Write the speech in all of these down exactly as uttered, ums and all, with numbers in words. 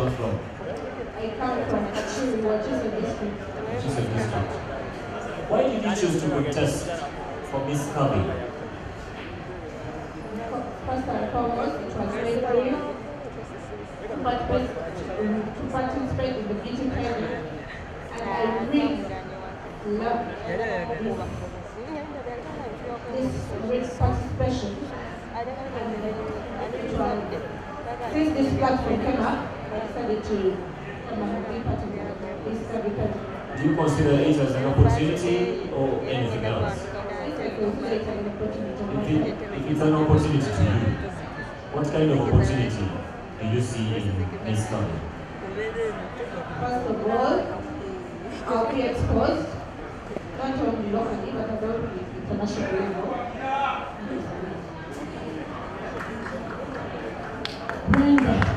come from? I come from Achiri, Wachiso district. Wachiso district. Why did you choose to contest for Miss Kavi? First and foremost, it was very brave to participate, to participate in the beauty pageant, and I really love this, this great participation. And it was, since this platform came up, I decided to come and be part of this pageant. Do you consider it as an opportunity or anything else? If, it, if it's an opportunity to you, what kind of opportunity do you see in Miss Kavi? First of all, I'll be exposed, not only locally, but at the international level. Brenda.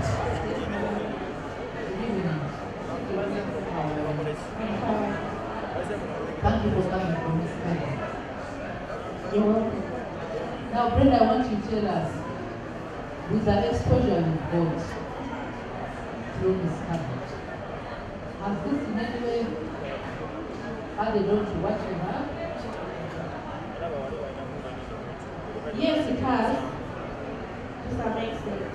Thank you for coming from Miss Kavi. You're welcome. Now, Brenda, I want you to tell us, with the exposure you've got through Miss Kavi, has this in any way added on to what you have? Yes, it has, to some extent.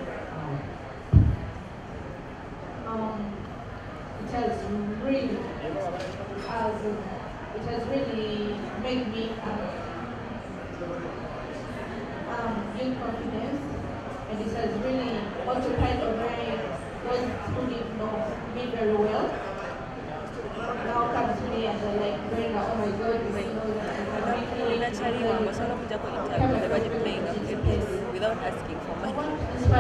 Um, it has really, has, it has really made me um, um, gain confidence, and it has really also kind of very, those who didn't know me very well, now come to me and they're like, Brenda, oh my God, you know that without asking for money.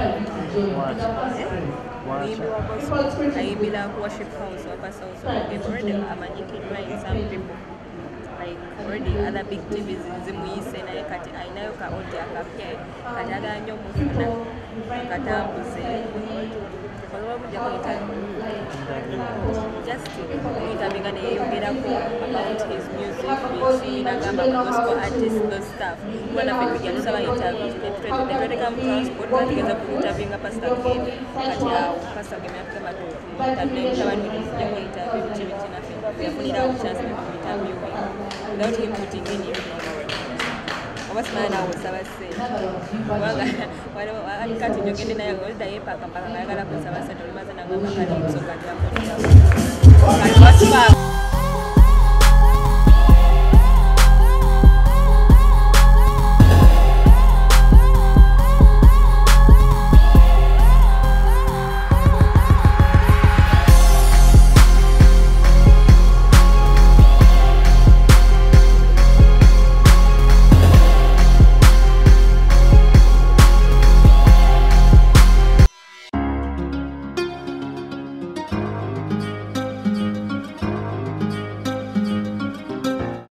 I be like worship house or pastor, so already I'm in some people. Like already other big T Vs zimuyise naye kati ayinayo ka odi akapya kati aganya omufuna katambuze just kuyitaminga neyeyogerako about his music which nagamba gospel artist those stuff wana pe tujja tusaba interview tetweteka mu transport bategeza kuyitaminga pastor Gemi kati awo pastor Gemi akutema tutabinga bani tujja ku interview kibi kinafe yafunira chance ne ku interview without him putting in anything. Obasimana nawe sabase wanga wali kati njogende naye golda yepaka mpaka ngayagala kusabase tolimaze nangamba kali msoka ya kati watu